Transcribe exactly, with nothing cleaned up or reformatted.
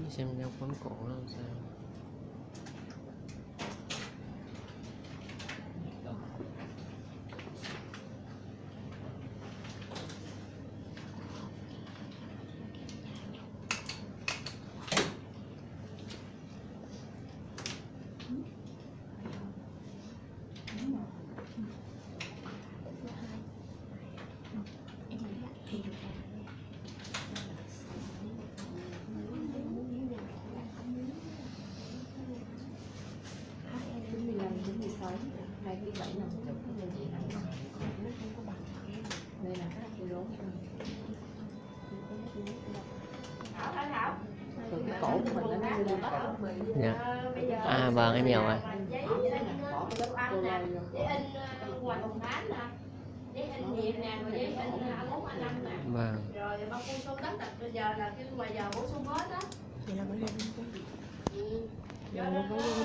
xem đeo quấn cổ nó làm sao. Cổ của mình nó lên cổ. Dạ. À vâng, em hiểu rồi. Giấy in đồ ăn nè, giấy in ngoài phòng khám nè, giấy in nhiệt nè, rồi giấy in a bốn a năm nè. Vâng. Rồi bao cao su đất bây giờ là kêu ngoài giờ bổ sung hết á. Vậy là mới lên. Ừ. Do đó